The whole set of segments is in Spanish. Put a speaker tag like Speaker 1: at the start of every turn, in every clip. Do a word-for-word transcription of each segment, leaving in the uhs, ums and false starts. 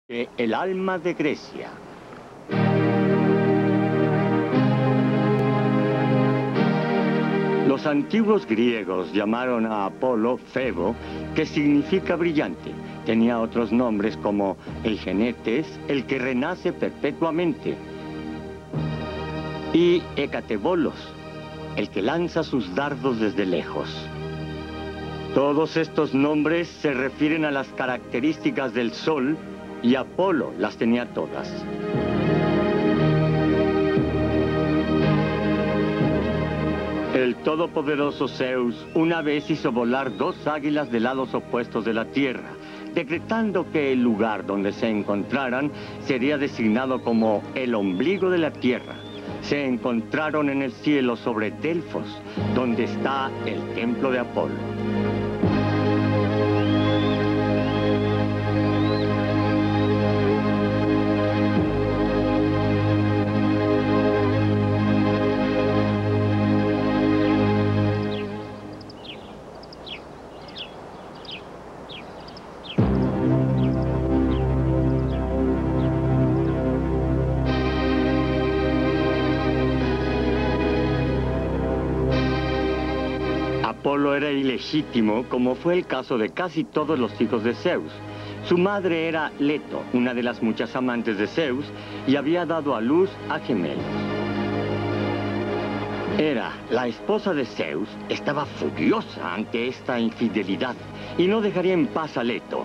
Speaker 1: El alma de Grecia. Los antiguos griegos llamaron a Apolo Febo, que significa brillante. Tenía otros nombres como el Genetes, el que renace perpetuamente, y Hecatebolos, el que lanza sus dardos desde lejos. Todos estos nombres se refieren a las características del Sol, y Apolo las tenía todas. El todopoderoso Zeus una vez hizo volar dos águilas de lados opuestos de la tierra, decretando que el lugar donde se encontraran sería designado como el ombligo de la tierra. Se encontraron en el cielo sobre Delfos, donde está el templo de Apolo. Apolo era ilegítimo, como fue el caso de casi todos los hijos de Zeus. Su madre era Leto, una de las muchas amantes de Zeus, y había dado a luz a gemelos. Hera, la esposa de Zeus, estaba furiosa ante esta infidelidad y no dejaría en paz a Leto.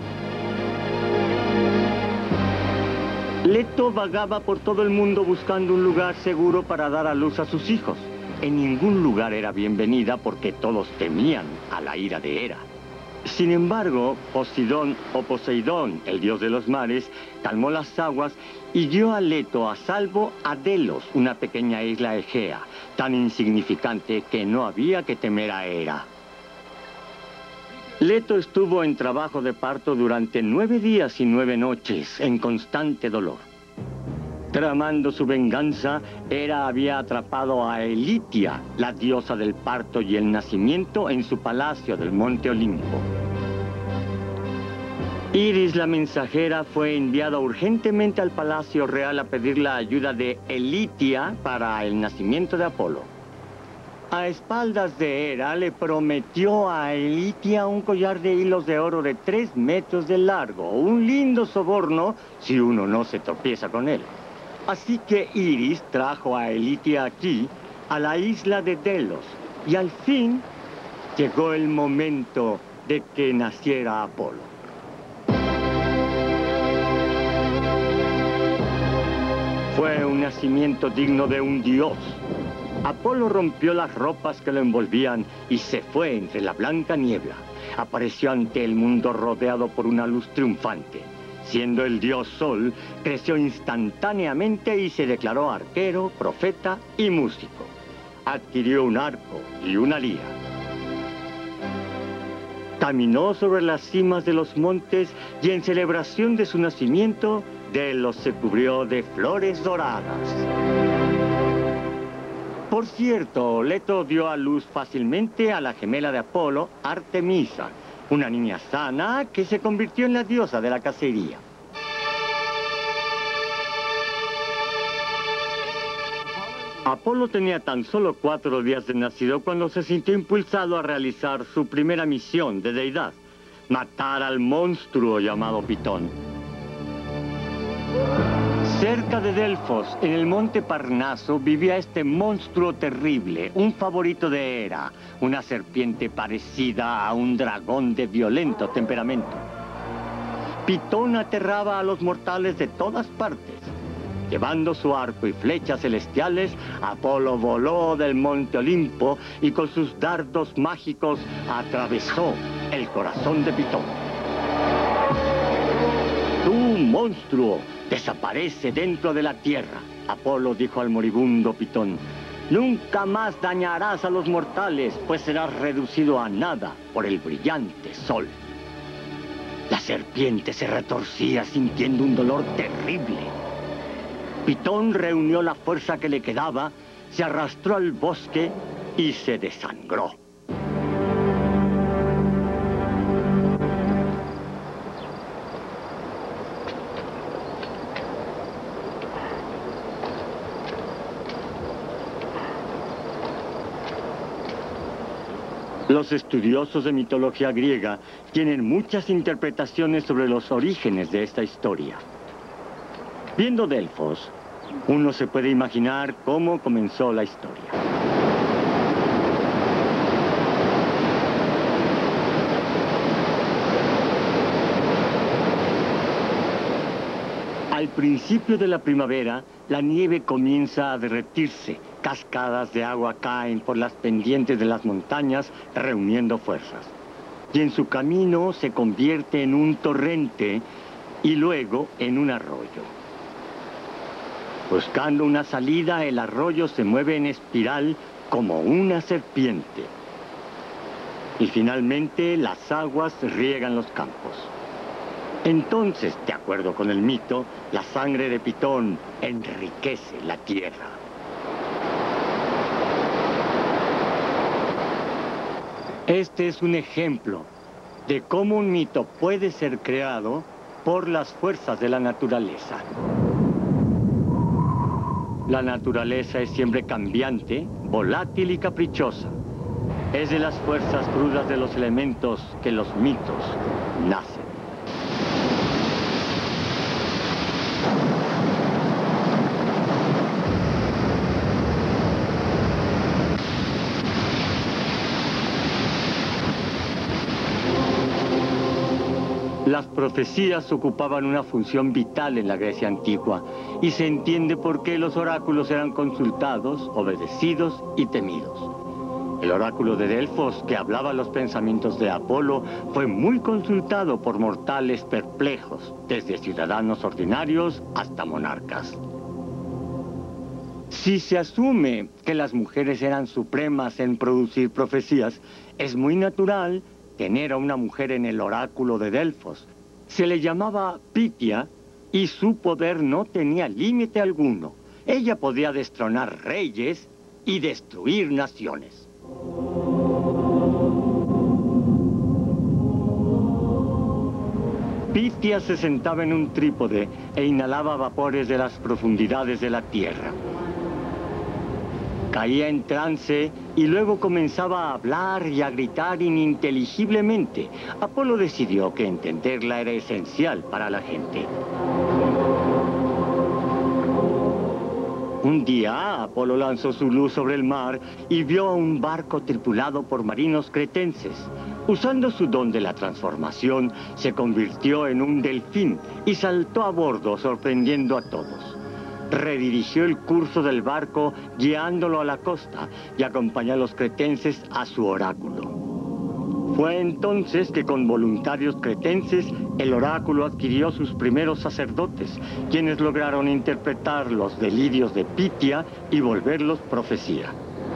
Speaker 1: Leto vagaba por todo el mundo buscando un lugar seguro para dar a luz a sus hijos. En ningún lugar era bienvenida porque todos temían a la ira de Hera. Sin embargo, Posidón o Poseidón, el dios de los mares, calmó las aguas y dio a Leto a salvo a Delos, una pequeña isla egea, tan insignificante que no había que temer a Hera. Leto estuvo en trabajo de parto durante nueve días y nueve noches, en constante dolor. Tramando su venganza, Hera había atrapado a Elitia, la diosa del parto y el nacimiento, en su palacio del monte Olimpo. Iris, la mensajera, fue enviada urgentemente al palacio real a pedir la ayuda de Elitia para el nacimiento de Apolo. A espaldas de Hera le prometió a Elitia un collar de hilos de oro de tres metros de largo, un lindo soborno si uno no se tropieza con él. Así que Iris trajo a Elitia aquí, a la isla de Delos, y al fin llegó el momento de que naciera Apolo. Fue un nacimiento digno de un dios. Apolo rompió las ropas que lo envolvían y se fue entre la blanca niebla. Apareció ante el mundo rodeado por una luz triunfante. Siendo el dios Sol, creció instantáneamente y se declaró arquero, profeta y músico. Adquirió un arco y una lira. Caminó sobre las cimas de los montes y en celebración de su nacimiento, Delos se cubrió de flores doradas. Por cierto, Leto dio a luz fácilmente a la gemela de Apolo, Artemisa, una niña sana que se convirtió en la diosa de la cacería. Apolo tenía tan solo cuatro días de nacido cuando se sintió impulsado a realizar su primera misión de deidad: matar al monstruo llamado Pitón. Cerca de Delfos, en el monte Parnaso, vivía este monstruo terrible, un favorito de Hera, una serpiente parecida a un dragón de violento temperamento. Pitón aterraba a los mortales de todas partes. Llevando su arco y flechas celestiales, Apolo voló del monte Olimpo y con sus dardos mágicos atravesó el corazón de Pitón. ¡Tú, monstruo! Desaparece dentro de la tierra, Apolo dijo al moribundo Pitón. Nunca más dañarás a los mortales, pues serás reducido a nada por el brillante sol. La serpiente se retorcía sintiendo un dolor terrible. Pitón reunió la fuerza que le quedaba, se arrastró al bosque y se desangró. Los estudiosos de mitología griega tienen muchas interpretaciones sobre los orígenes de esta historia. Viendo Delfos, uno se puede imaginar cómo comenzó la historia. Al principio de la primavera, la nieve comienza a derretirse. Cascadas de agua caen por las pendientes de las montañas, reuniendo fuerzas. Y en su camino se convierte en un torrente y luego en un arroyo. Buscando una salida, el arroyo se mueve en espiral como una serpiente. Y finalmente las aguas riegan los campos. Entonces, de acuerdo con el mito, la sangre de Pitón enriquece la tierra. Este es un ejemplo de cómo un mito puede ser creado por las fuerzas de la naturaleza. La naturaleza es siempre cambiante, volátil y caprichosa. Es de las fuerzas crudas de los elementos que los mitos nacen. Las profecías ocupaban una función vital en la Grecia antigua y se entiende por qué los oráculos eran consultados, obedecidos y temidos. El oráculo de Delfos, que hablaba los pensamientos de Apolo, fue muy consultado por mortales perplejos, desde ciudadanos ordinarios hasta monarcas. Si se asume que las mujeres eran supremas en producir profecías, es muy natural tener a una mujer en el oráculo de Delfos. Se le llamaba Pitia y su poder no tenía límite alguno. Ella podía destronar reyes y destruir naciones. Pitia se sentaba en un trípode e inhalaba vapores de las profundidades de la tierra. Caía en trance y luego comenzaba a hablar y a gritar ininteligiblemente. Apolo decidió que entenderla era esencial para la gente. Un día, Apolo lanzó su luz sobre el mar y vio a un barco tripulado por marinos cretenses. Usando su don de la transformación, se convirtió en un delfín y saltó a bordo, sorprendiendo a todos. Redirigió el curso del barco guiándolo a la costa y acompañó a los cretenses a su oráculo. Fue entonces que con voluntarios cretenses el oráculo adquirió sus primeros sacerdotes, quienes lograron interpretar los delirios de Pitia y volverlos profecía.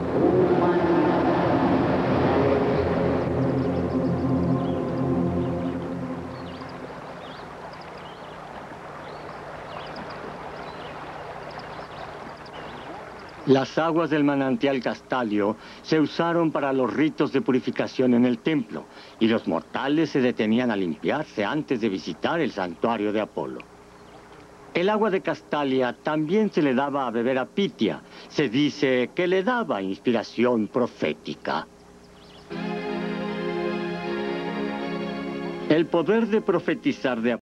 Speaker 1: Las aguas del manantial Castalio se usaron para los ritos de purificación en el templo, y los mortales se detenían a limpiarse antes de visitar el santuario de Apolo. El agua de Castalia también se le daba a beber a Pitia. Se dice que le daba inspiración profética. El poder de profetizar de